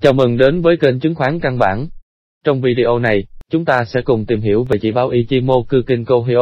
Chào mừng đến với kênh chứng khoán căn bản. Trong video này, chúng ta sẽ cùng tìm hiểu về chỉ báo Ichimoku Kinko Hyo.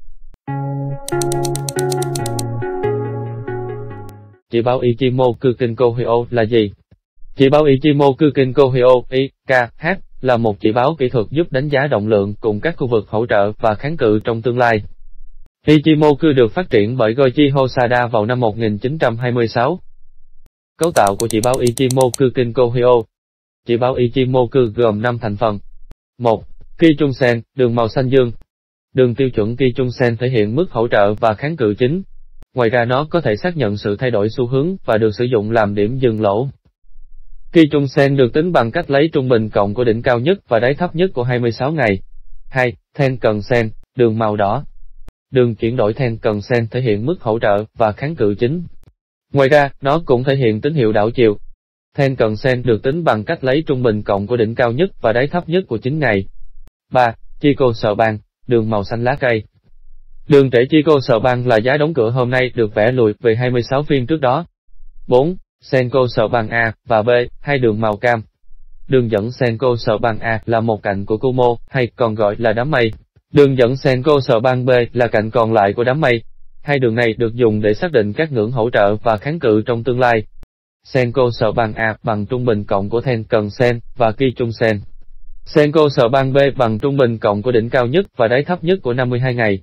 Chỉ báo Ichimoku Kinko Hyo là gì? Chỉ báo Ichimoku Kinko Hyo (IKH) là một chỉ báo kỹ thuật giúp đánh giá động lượng cùng các khu vực hỗ trợ và kháng cự trong tương lai. Ichimoku được phát triển bởi Goichi Hosada vào năm 1926. Cấu tạo của chỉ báo Ichimoku Kinko Hyo. Chỉ báo Ichimoku gồm 5 thành phần. 1. Kijunsen, đường màu xanh dương. Đường tiêu chuẩn Kijunsen thể hiện mức hỗ trợ và kháng cự chính. Ngoài ra nó có thể xác nhận sự thay đổi xu hướng và được sử dụng làm điểm dừng lỗ. Kijunsen được tính bằng cách lấy trung bình cộng của đỉnh cao nhất và đáy thấp nhất của 26 ngày. 2. Tenkan-sen, đường màu đỏ. Đường chuyển đổi Tenkan-sen thể hiện mức hỗ trợ và kháng cự chính. Ngoài ra, nó cũng thể hiện tín hiệu đảo chiều. Tenkan-sen được tính bằng cách lấy trung bình cộng của đỉnh cao nhất và đáy thấp nhất của 9 ngày. 3. Chikou-Shiban, đường màu xanh lá cây. Đường trễ Chikou-Shiban là giá đóng cửa hôm nay được vẽ lùi về 26 phiên trước đó. 4. Senko-Shiban A và B, hai đường màu cam. Đường dẫn Senko-Shiban A là một cạnh của Kumo, hay còn gọi là đám mây. Đường dẫn Senko-Shiban B là cạnh còn lại của đám mây. Hai đường này được dùng để xác định các ngưỡng hỗ trợ và kháng cự trong tương lai. Senko-Shiban A bằng trung bình cộng của Tenkan-sen và Kijunsen. Senko-Shiban B bằng trung bình cộng của đỉnh cao nhất và đáy thấp nhất của 52 ngày.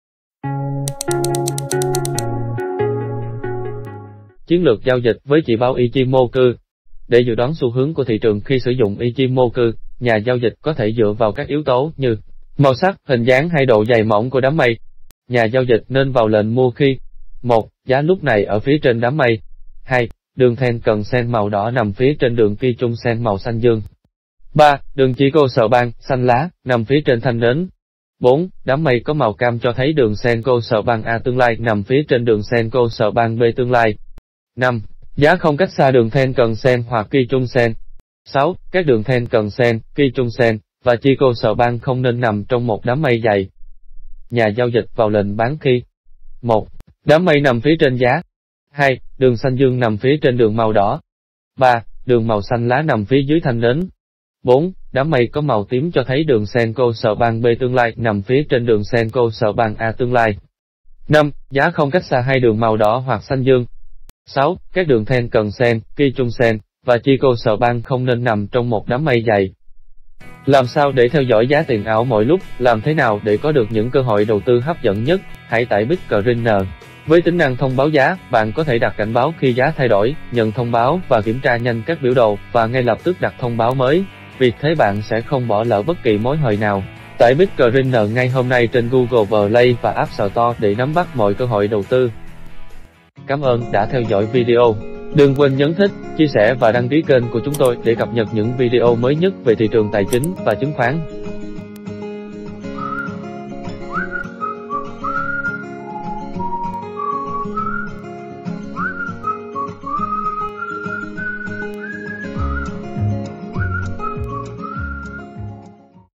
Chiến lược giao dịch với chỉ báo Ichimoku. Để dự đoán xu hướng của thị trường khi sử dụng Ichimoku, nhà giao dịch có thể dựa vào các yếu tố như màu sắc, hình dáng hay độ dày mỏng của đám mây. Nhà giao dịch nên vào lệnh mua khi 1. Giá lúc này ở phía trên đám mây. 2. Đường Tenkan-sen màu đỏ nằm phía trên đường Kijunsen màu xanh dương. 3. Đường Chikou-Shiban xanh lá nằm phía trên thanh nến. 4. Đám mây có màu cam cho thấy đường Senko-Shiban A tương lai nằm phía trên đường Senko-Shiban B tương lai. 5. Giá không cách xa đường Tenkan-sen hoặc Kijunsen. 6. Các đường Tenkan-sen, Kijunsen và Chikou-Shiban không nên nằm trong một đám mây dày. Nhà giao dịch vào lệnh bán khi 1. Đám mây nằm phía trên giá. 2. Đường xanh dương nằm phía trên đường màu đỏ. 3. Đường màu xanh lá nằm phía dưới thanh nến. 4. Đám mây có màu tím cho thấy đường Senko-Shiban B tương lai nằm phía trên đường Senko-Shiban A tương lai. 5. Giá không cách xa hai đường màu đỏ hoặc xanh dương. 6. Các đường Tenkan-sen, Kijunsen và Chikou-Shiban không nên nằm trong một đám mây dày. Làm sao để theo dõi giá tiền ảo mọi lúc, làm thế nào để có được những cơ hội đầu tư hấp dẫn nhất? Hãy tải Bitcoiner. Với tính năng thông báo giá, bạn có thể đặt cảnh báo khi giá thay đổi, nhận thông báo và kiểm tra nhanh các biểu đồ và ngay lập tức đặt thông báo mới. Vì thế bạn sẽ không bỏ lỡ bất kỳ mối hời nào. Tải Bitcoiner ngay hôm nay trên Google Play và App Store để nắm bắt mọi cơ hội đầu tư. Cảm ơn đã theo dõi video. Đừng quên nhấn thích, chia sẻ và đăng ký kênh của chúng tôi để cập nhật những video mới nhất về thị trường tài chính và chứng khoán.